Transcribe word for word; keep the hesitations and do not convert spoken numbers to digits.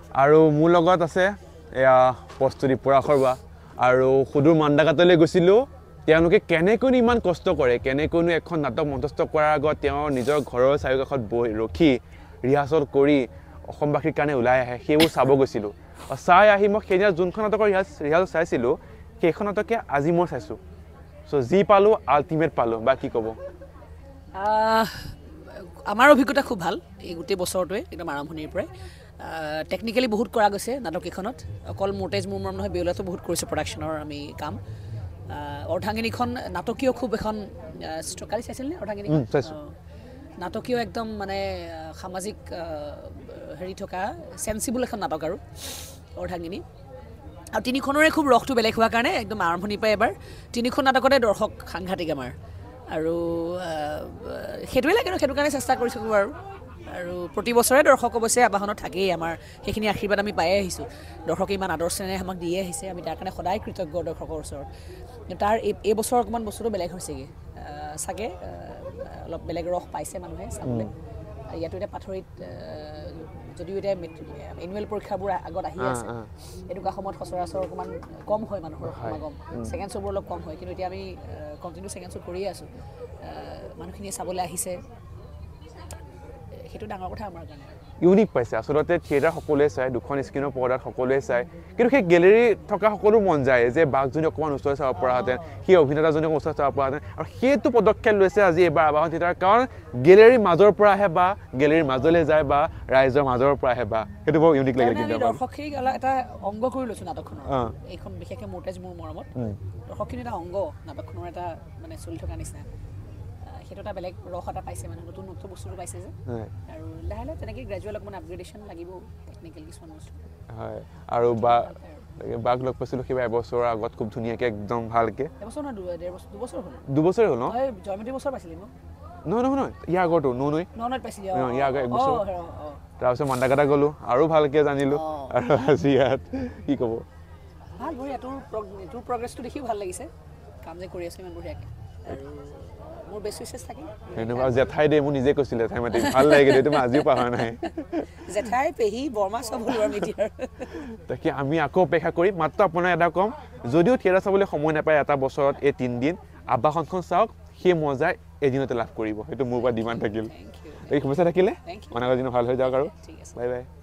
আৰু মোৰ লগত আছে এয়া প্ৰস্তুতি পৰাশৰ বা আৰু সুদূৰ মান্দাকাটলৈ গৈছিলোঁ তেওঁলোকে কেনেকৈ ইমান কষ্ট কৰে কেনেকৈ এখন নাটক মঞ্চস্থ কৰাৰ আগত তেওঁ নিজৰ ঘৰৰ চাৰিওকাষত বহি ৰখি ৰিহাৰ্চল কৰি অসমবাসীৰ কাৰণে ওলাই আহে সেইবোৰ চাব গৈছিলোঁ চাই আহি মই সেইদিনা যোনখন নাটকৰ ৰিহাৰ্চল চাইছিলোঁ সেইখন নাটকে আজি মই চাইছোঁ চ' যি পালোঁ আল্টিমেট পালোঁ বা কি ক'ব আমাৰ অভিজ্ঞতা খুব ভাল এই গোটেই বছৰটোৱে একদম আৰম্ভণিৰ পৰাই টেকনিকেলি বহুত কৰা গৈছে নাটককেইখনত অকল মোটেজ মোৰ মৰম নহয় বেউলাতো বহুত কৰিছে প্ৰডাকশ্যনৰ আমি কাম অৰ্ধাংগিনীখন নাটকীয় খুব এখন কালি চাইছিলনে অৰ্ধাংগিনীখন নাটকীয় একদম মানে সামাজিক হেৰি থকা চেন্সিবল এখন নাটক আৰু অৰ্ধাংগিনী আৰু তিনিখনৰে খুব ৰসটো বেলেগ হোৱাৰ কাৰণে একদম আৰম্ভণিৰ পৰাই এবাৰ তিনিখন নাটকতে দৰ্শক সাংঘাতিক আমাৰ আৰু সেইটোৱে লাগে সেইটো কাৰণে চেষ্টা কৰি থাকোঁ আৰু আৰু প্ৰতি বছৰে দৰ্শক অৱশ্যে আবাহনত থাকেই আমাৰ সেইখিনি আশীৰ্বাদ আমি পায়ে আহিছোঁ দৰ্শকে ইমান আদৰ চেনেহে আমাক দিয়ে আহিছে আমি তাৰ কাৰণে সদায় কৃতজ্ঞ দৰ্শকৰ ওচৰত তাৰ এই বছৰ অকণমান বস্তুটো বেলেগ হৈছেগৈ চাগে অলপ বেলেগ ৰস পাইছে মানুহে চাবলৈ ইয়াতো এতিয়া পাথৰিত যদিও এতিয়া এনুৱেল পৰীক্ষাবোৰ আগত আহি আছে এনেকুৱা সময়ত সচৰাচৰ অকণমান কম হয় মানুহৰ সমাগম ছেকেণ্ড শ্ব'বোৰ অলপ কম হয় কিন্তু এতিয়া আমি কণ্টিনিউ ছেকেণ্ড শ্ব' কৰিয়ে আছোঁ মানুহখিনিয়ে চাবলৈ আহিছে সেইটো ডাঙৰ কথা আমাৰ কাৰণে ইউনিক পাইছে আচলতে থিয়েটাৰ সকলোৱে চায় দুখন স্ক্ৰীণৰ পৰ্দাত সকলোৱে চায় কিন্তু সেই গেলেৰী থকা সকলো মন যায় যে বাঘজনী অকণমান ওচৰত চাব পৰাহেঁতেন সেই অভিনেতাজনীক ওচৰত চাব পৰাহেঁতেন আৰু সেইটো পদক্ষেপ লৈছে আজি এইবাৰ আবাহন থিয়েটাৰ কাৰণ গেলেৰীৰ মাজৰ পৰা আহে বা গেলেৰীৰ মাজলৈ যায় বা ৰাইজৰ মাজৰ পৰা আহে বা সেইটো বৰ ইউনিক লাগিল কিন্তু দৰ্শকখিনি এটা অংগ কৰি লৈছোঁ নাটকখনৰ এইখন বিশেষকৈ মোটেজ মোৰ মৰমত দৰ্শকখিনি এটা অংগ নাটকখনৰ এটা মানে চলি থকা নিচিনা সেইটো এটা বেলেগ ৰস এটা পাইছে মানে নতুন নতুন বস্তুটো পাইছে যে আৰু লাহে লাহে তেনেকৈ গ্ৰেজুৱেল অকণমান আপগ্ৰেডেশ্যন লাগিব টেকনিকেল কিছুমান বস্তু হয় আৰু বা বাঘ লগ পাইছিলোঁ কিবা এবছৰৰ আগত খুব ধুনীয়াকৈ একদম ভালকৈ এবছৰ নহয় ডেৰ বছৰ দুবছৰ হ'ল দুবছৰে হ'ল ন জয়মতী বছৰ পাইছিলি ন নহয় নহয় নহয় ইয়াৰ আগতো ননৈ ননৈত পাইছিলি ইয়াৰ আগত এক বছৰ তাৰপিছত মান্দাকাটা গ'লোঁ আৰু ভালকৈ জানিলোঁ আৰু আজি ইয়াত কি ক'ব ভাল বঢ়িয়া তোৰ তোৰ প্ৰগ্ৰেছটো দেখিও ভাল লাগিছে কাম যে কৰি আছোঁ ইমান বঢ়িয়াকৈ আৰু মোৰ বেছি চেষ্টা থাকিল এনেকুৱা জেঠাই দে মোৰ নিজে কৈছিলে জেঠাই মাতি ভাল লাগিলে এইটো মই আজিও পাহৰা নাই জেঠাই পেহী বৰমা চব হ'ল আৰু মিডিয়াৰ তাকে আমি আকৌ অপেক্ষা কৰিম মাত্ৰ আপোনাৰ এটা কম যদিও থিয়েটাৰ চাবলৈ সময় নাপায় এটা বছৰত এই তিনিদিন আবাহনখন চাওক সেই মজা এদিনতে লাভ কৰিব সেইটো মোৰ পৰা ডিমাণ্ড থাকিল এই শুভেচ্ছা থাকিলে অনাগত দিন ভাল হৈ যাওক আৰু বাই বাই